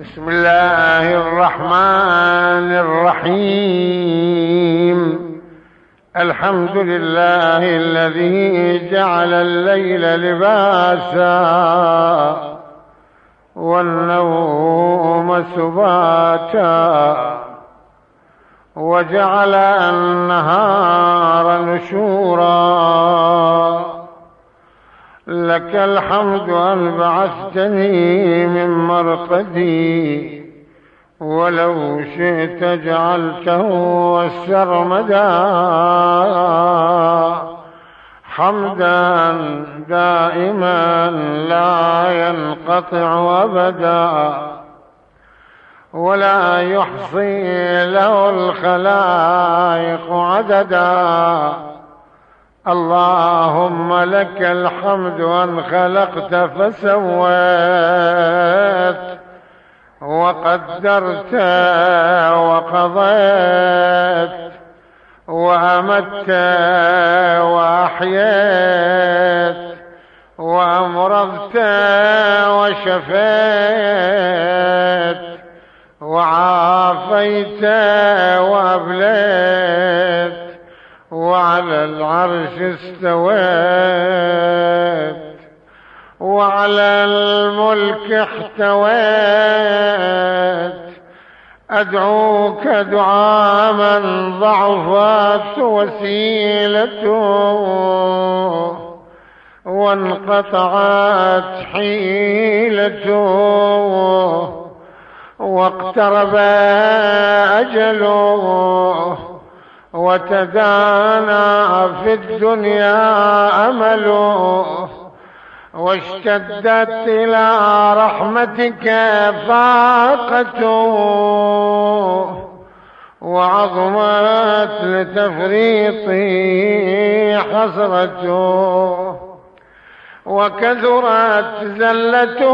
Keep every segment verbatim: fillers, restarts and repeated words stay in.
بسم الله الرحمن الرحيم. الحمد لله الذي جعل الليل لباسا والنوم سباتا وجعل النهار نشورا. لك الحمد أن بعثتني من مرقدي، ولو شئت جعلته السرمدا. حمدا دائما لا ينقطع أبدا، ولا يحصي له الخلائق عددا. اللهم لك الحمد أن خلقت فسويت، وقدرت وقضيت، وأمت وأحييت، وأمرضت وشفيت، وعافيت وأبليت، وعلى العرش استويت، وعلى الملك احتويت. أدعوك دعاء من ضعفت وسيلته وانقطعت حيلته واقترب أجله وتدانى في الدنيا أمله، واشتدت إلى رحمتك فاقته، وعظمت لتفريطي حسرته، وكثرت زلته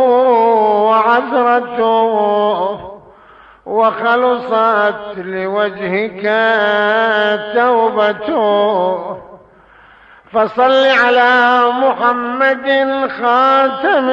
وعثرته، وخلصت لوجهك توبته. فصل على محمد خاتم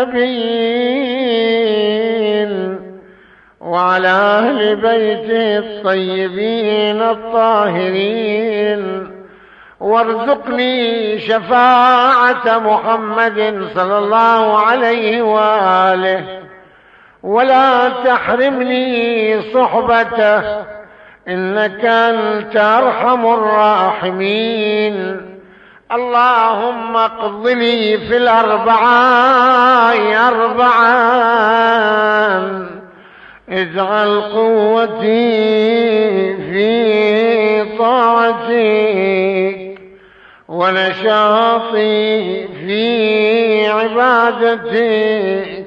النبيين، وعلى أهل بيته الطيبين الطاهرين، وارزقني شفاعة محمد صلى الله عليه وآله، ولا تحرمني صحبته، إنك أنت أرحم الراحمين. اللهم اقض لي في الأربعاء أربعا، اجعل قوتي في طاعتك، ونشاطي في عبادتك،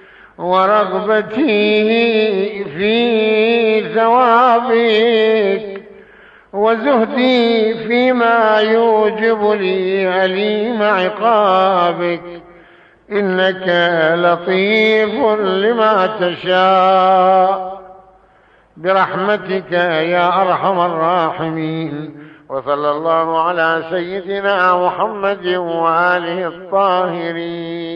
ورغبتي في ثوابك، وزهدي فيما يوجب لي أليم عقابك. إنك لطيف لما تشاء، برحمتك يا أرحم الراحمين. وصلى الله على سيدنا محمد وآله الطاهرين.